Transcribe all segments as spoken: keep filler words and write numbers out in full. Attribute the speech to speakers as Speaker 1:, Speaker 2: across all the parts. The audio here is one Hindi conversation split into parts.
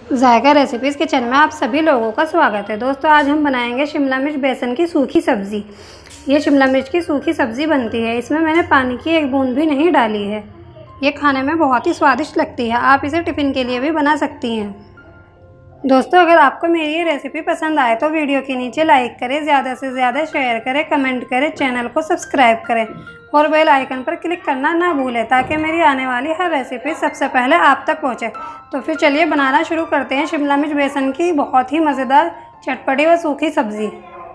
Speaker 1: जायका रेसिपीज़ किचन में आप सभी लोगों का स्वागत है। दोस्तों आज हम बनाएंगे शिमला मिर्च बेसन की सूखी सब्ज़ी। ये शिमला मिर्च की सूखी सब्ज़ी बनती है, इसमें मैंने पानी की एक बूंद भी नहीं डाली है। ये खाने में बहुत ही स्वादिष्ट लगती है, आप इसे टिफ़िन के लिए भी बना सकती हैं। दोस्तों अगर आपको मेरी ये रेसिपी पसंद आए तो वीडियो के नीचे लाइक करें, ज़्यादा से ज़्यादा शेयर करें, कमेंट करें, चैनल को सब्सक्राइब करें और बेल आइकन पर क्लिक करना ना भूलें ताकि मेरी आने वाली हर रेसिपी सबसे पहले आप तक पहुंचे। तो फिर चलिए बनाना शुरू करते हैं शिमला मिर्च बेसन की बहुत ही मज़ेदार चटपटी व सूखी सब्ज़ी।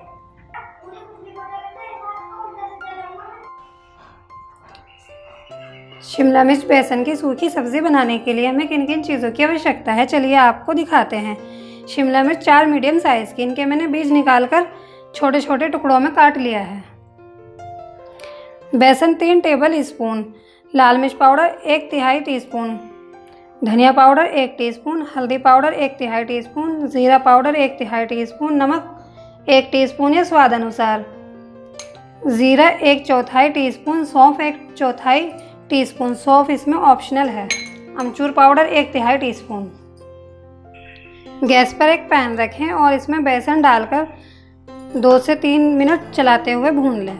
Speaker 1: शिमला मिर्च बेसन की सूखी सब्ज़ी बनाने के लिए हमें किन किन चीज़ों की आवश्यकता है चलिए आपको दिखाते हैं। शिमला मिर्च चार मीडियम साइज़ की, इनके मैंने बीज निकालकर छोटे छोटे टुकड़ों में काट लिया है। बेसन तीन टेबल स्पून, लाल मिर्च पाउडर एक तिहाई टीस्पून, धनिया पाउडर एक टीस्पून, हल्दी पाउडर एक तिहाई टीस्पून, ज़ीरा पाउडर एक तिहाई टीस्पून, नमक एक टीस्पून या स्वाद अनुसार, ज़ीरा एक चौथाई टीस्पून, सौंफ एक चौथाई टीस्पून, सौंफ इसमें ऑप्शनल है, अमचूर पाउडर एक तिहाई टीस्पून। गैस पर एक पैन रखें और इसमें बेसन डालकर दो से तीन मिनट चलाते हुए भून लें।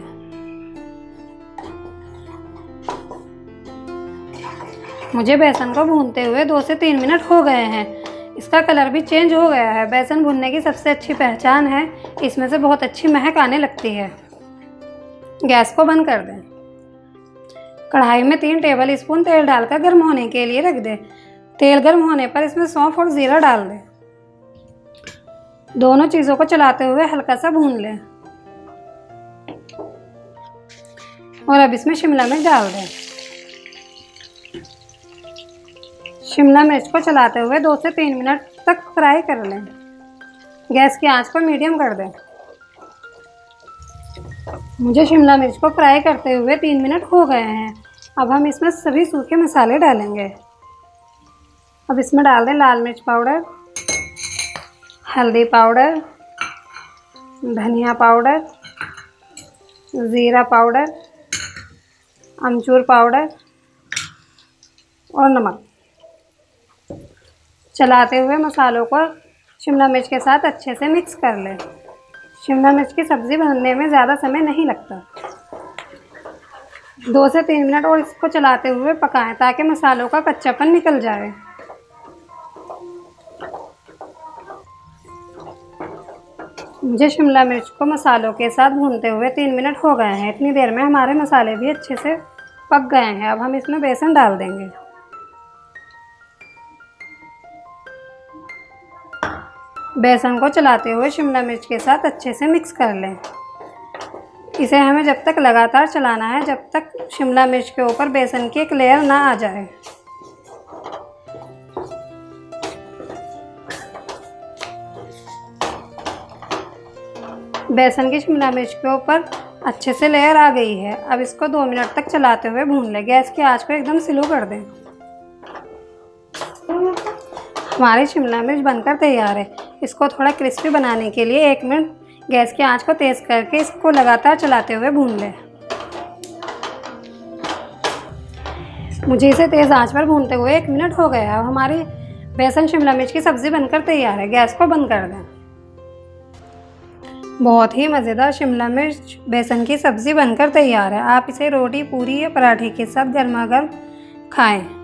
Speaker 1: मुझे बेसन को भूनते हुए दो से तीन मिनट हो गए हैं, इसका कलर भी चेंज हो गया है। बेसन भुनने की सबसे अच्छी पहचान है, इसमें से बहुत अच्छी महक आने लगती है। गैस को बंद कर दें। कढ़ाई में तीन टेबल स्पून तेल डालकर गर्म होने के लिए रख दें। तेल गर्म होने पर इसमें सौंफ और ज़ीरा डाल दें। दोनों चीज़ों को चलाते हुए हल्का सा भून लें और अब इसमें शिमला मिर्च डाल दें। शिमला मिर्च को चलाते हुए दो से तीन मिनट तक फ्राई कर लें। गैस की आंच को मीडियम कर दें। मुझे शिमला मिर्च को फ्राई करते हुए तीन मिनट हो गए हैं। अब हम इसमें सभी सूखे मसाले डालेंगे। अब इसमें डाल दें लाल मिर्च पाउडर, हल्दी पाउडर, धनिया पाउडर, ज़ीरा पाउडर, अमचूर पाउडर और नमक। चलाते हुए मसालों को शिमला मिर्च के साथ अच्छे से मिक्स कर लें। शिमला मिर्च की सब्ज़ी बनने में ज़्यादा समय नहीं लगता। दो से तीन मिनट और इसको चलाते हुए पकाएं ताकि मसालों का कच्चापन निकल जाए। मुझे शिमला मिर्च को मसालों के साथ भूनते हुए तीन मिनट हो गए हैं। इतनी देर में हमारे मसाले भी अच्छे से पक गए हैं। अब हम इसमें बेसन डाल देंगे। बेसन को चलाते हुए शिमला मिर्च के साथ अच्छे से मिक्स कर लें। इसे हमें जब तक लगातार चलाना है जब तक शिमला मिर्च के ऊपर बेसन की एक लेयर ना आ जाए। बेसन की शिमला मिर्च के ऊपर अच्छे से लेयर आ गई है। अब इसको दो मिनट तक चलाते हुए भून लें। गैस की आंच को एकदम स्लो कर दें। हमारी शिमला मिर्च बनकर तैयार है। इसको थोड़ा क्रिस्पी बनाने के लिए एक मिनट गैस की आंच को तेज़ करके इसको लगातार चलाते हुए भून लें। मुझे इसे तेज़ आंच पर भूनते हुए एक मिनट हो गया। अब हमारी बेसन शिमला मिर्च की सब्ज़ी बनकर तैयार है। गैस को बंद कर दें। बहुत ही मज़ेदार शिमला मिर्च बेसन की सब्ज़ी बनकर तैयार है। आप इसे रोटी, पूरी या पराठे के साथ गर्मा गर्म खाएं।